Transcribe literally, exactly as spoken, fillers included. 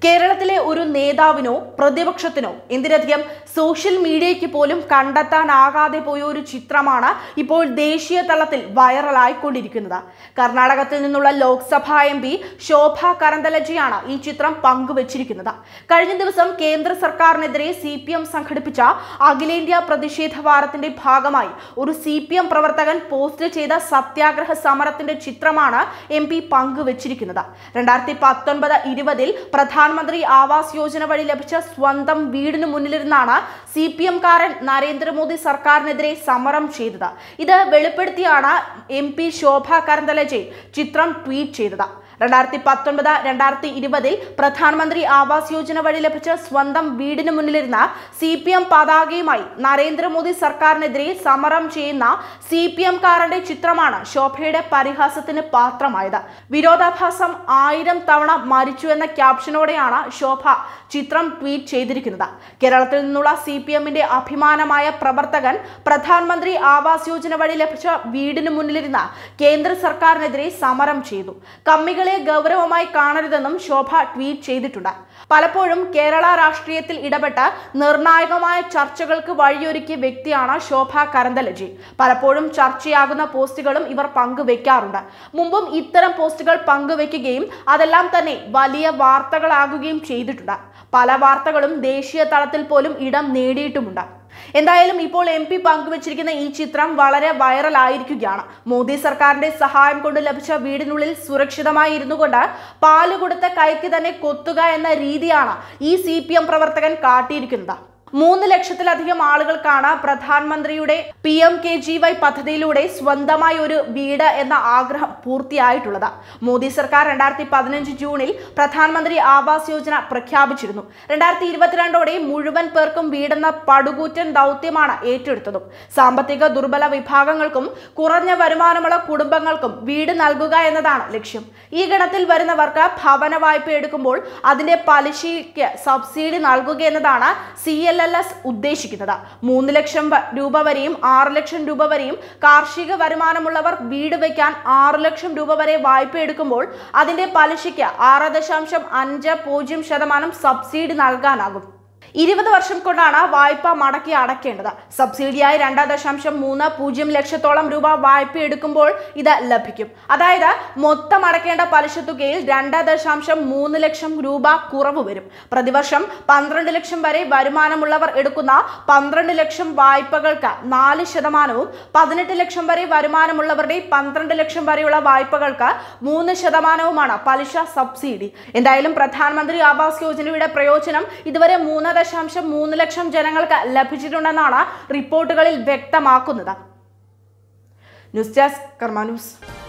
കേരളത്തിലെ ഒരു നേതാവിനോ പ്രതിപക്ഷത്തിനോ എന്തിനധികം സോഷ്യൽ മീഡിയയ്ക്ക് പോലും കണ്ടെത്താനാകാതെ പോയ ഒരു ചിത്രമാണ് ഇപ്പോൾ ദേശീയ തലത്തിൽ വൈറലായിക്കൊണ്ടിരിക്കുന്നത്. കർണാടകത്തിൽ നിന്നുള്ള ലോക്സഭാ എം പി ശോഭ കരന്തലജെയാണ് ഈ ചിത്രം പങ്കുവച്ചിരിക്കുന്നത്. കഴിഞ്ഞ ദിവസം കേന്ദ്ര സർക്കാരിനെതിരെ സി പി എം സംഘടിപ്പിച്ച അഖിലേന്ത്യാ പ്രതിഷേധ വാരത്തിന്റെ ഭാഗമായി ഒരു സി പി എം പ്രവർത്തകൻ പോസ്റ്റ് ചെയ്ത സത്യാഗ്രഹ സമരത്തിന്റെ ചിത്രമാണ് എം പി പങ്കുവച്ചിരിക്കുന്നത്. രണ്ടായിരത്തി പത്തൊൻപത് ഇരുപതിൽ പ്രധാന പ്രധാനമന്ത്രി ആവാസ് യോജന വഴി ലഭിച്ച സ്വന്തം വീടിന് മുന്നിലിരുന്നാണ് സി പി എംകാരൻ നരേന്ദ്രമോദി സർക്കാരിനെതിരെ സമരം ചെയ്തത്. ഇത് വെളിപ്പെടുത്തിയാണ് എം പി ശോഭ കരന്തലജെ ചിത്രം ട്വീറ്റ് ചെയ്തത്. രണ്ടായിരത്തി പത്തൊൻപത് രണ്ടായിരത്തി ഇരുപതിൽ പ്രധാനമന്ത്രി ആവാസ് യോജന വഴി ലഭിച്ച സ്വന്തം വീടിന് മുന്നിലിരുന്ന സി പി എം പതാകയുമായി നരേന്ദ്രമോദി സർക്കാരിനെതിരെ സമരം ചെയ്യുന്ന സി പി എംകാരന്റെ ചിത്രമാണ് ശോഭയുടെ പരിഹാസത്തിന് പാത്രമായത്. വിരോധാഭാസം ആയിരം തവണ മരിച്ചു എന്ന ക്യാപ്ഷനോടെയാണ് ശോഭ ചിത്രം ട്വീറ്റ് ചെയ്തിരിക്കുന്നത്. കേരളത്തിൽ നിന്നുള്ള സി പി എമ്മിന്റെ അഭിമാനമായ പ്രവർത്തകൻ പ്രധാനമന്ത്രി ആവാസ് യോജന വഴി ലഭിച്ച വീടിന് മുന്നിലിരുന്ന കേന്ദ്ര സർക്കാരിനെതിരെ സമരം ചെയ്തു. കമ്മികളെ ഗൗരവമായി കാണരുതെന്നും ശോഭ ട്വീറ്റ് ചെയ്തിട്ടുണ്ട്. പലപ്പോഴും കേരള രാഷ്ട്രീയത്തിൽ ഇടപെട്ട് നിർണായകമായ ചർച്ചകൾക്ക് വഴിയൊരുക്കിയ വ്യക്തിയാണ് ശോഭ കരന്തലജെ. പലപ്പോഴും ചർച്ചയാകുന്ന പോസ്റ്റുകളും ഇവർ പങ്കുവെക്കാറുണ്ട്. മുമ്പും ഇത്തരം പോസ്റ്റുകൾ പങ്കുവെക്കുകയും അതെല്ലാം തന്നെ വലിയ വാർത്തകളാകുകയും ചെയ്തിട്ടുണ്ട്. പല വാർത്തകളും ദേശീയ തലത്തിൽ പോലും ഇടം നേടിയിട്ടുമുണ്ട്. എന്തായാലും ഇപ്പോൾ എം പി പങ്കുവച്ചിരിക്കുന്ന ഈ ചിത്രം വളരെ വൈറലായിരിക്കുകയാണ്. മോദി സർക്കാരിന്റെ സഹായം കൊണ്ട് ലഭിച്ച വീടിനുള്ളിൽ സുരക്ഷിതമായി ഇരുന്നു കൊണ്ട് പാല് കൊടുത്ത കൈക്ക് തന്നെ കൊത്തുക എന്ന രീതിയാണ് ഈ സി പി എം പ്രവർത്തകൻ കാട്ടിയിരിക്കുന്നത്. മൂന്ന് ലക്ഷത്തിലധികം ആളുകൾക്കാണ് പ്രധാനമന്ത്രിയുടെ P M K G Y പദ്ധതിയിലൂടെ സ്വന്തമായി ഒരു വീട് എന്ന ആഗ്രഹം പൂർത്തിയായിട്ടുള്ളത്. മോദി സർക്കാർ രണ്ടായിരത്തി പതിനഞ്ച് ജൂണിൽ പ്രധാനമന്ത്രി ആവാസ് യോജന പ്രഖ്യാപിച്ചിരുന്നു. രണ്ടായിരത്തി ഇരുപത്തിരണ്ടോടെ മുഴുവൻ പേർക്കും വീടെന്ന പടുകൂറ്റൻ ദൗത്യമാണ് ഏറ്റെടുത്തതും. സാമ്പത്തിക ദുർബല വിഭാഗങ്ങൾക്കും കുറഞ്ഞ വരുമാനമുള്ള കുടുംബങ്ങൾക്കും വീട് നൽകുക എന്നതാണ് ലക്ഷ്യം. ഈ ഗണത്തിൽ വരുന്നവർക്ക് ഭവന വായ്പ എടുക്കുമ്പോൾ അതിന്റെ പലിശയ്ക്ക് സബ്സിഡി നൽകുക എന്നതാണ് സി എൽ എൽ എസ് ഉദ്ദേശിക്കുന്നത്. മൂന്ന് ലക്ഷം രൂപ വരെയും ആറ് ലക്ഷം രൂപ വരെയും കാർഷിക വരുമാനമുള്ളവർ വീട് വയ്ക്കാൻ ആറ് ലക്ഷം രൂപ വരെ വായ്പ എടുക്കുമ്പോൾ അതിന്റെ പലിശയ്ക്ക് ആറ് ദശാംശം അഞ്ച് പൂജ്യം ശതമാനം സബ്സിഡി നൽകാനാകും. ഇരുപത് വർഷം കൊണ്ടാണ് വായ്പ മടക്കി അടയ്ക്കേണ്ടത്. സബ്സിഡിയായി രണ്ട് ദശാംശം മൂന്ന് പൂജ്യം ലക്ഷത്തോളം രൂപ വായ്പ എടുക്കുമ്പോൾ ഇത് ലഭിക്കും. അതായത് മൊത്തം അടയ്ക്കേണ്ട പലിശ തുകയിൽ രണ്ട് ദശാംശം മൂന്ന് ലക്ഷം രൂപ കുറവ് വരും. പ്രതിവർഷം പന്ത്രണ്ട് ലക്ഷം വരെ വരുമാനമുള്ളവർ എടുക്കുന്ന പന്ത്രണ്ട് ലക്ഷം വായ്പകൾക്ക് നാല് ശതമാനവും പതിനെട്ട് ലക്ഷം വരെ വരുമാനമുള്ളവരുടെ പന്ത്രണ്ട് ലക്ഷം വരെയുള്ള വായ്പകൾക്ക് മൂന്ന് ശതമാനവുമാണ് പലിശ സബ്സിഡി. എന്തായാലും പ്രധാനമന്ത്രി ആവാസ് യോജനയുടെ പ്രയോജനം ഇതുവരെ മൂന്ന് ദശാംശം മൂന്ന് ലക്ഷം ജനങ്ങൾക്ക് ലഭിച്ചിട്ടുണ്ടെന്നാണ് റിപ്പോർട്ടുകളിൽ വ്യക്തമാക്കുന്നത്. News desk Karma news.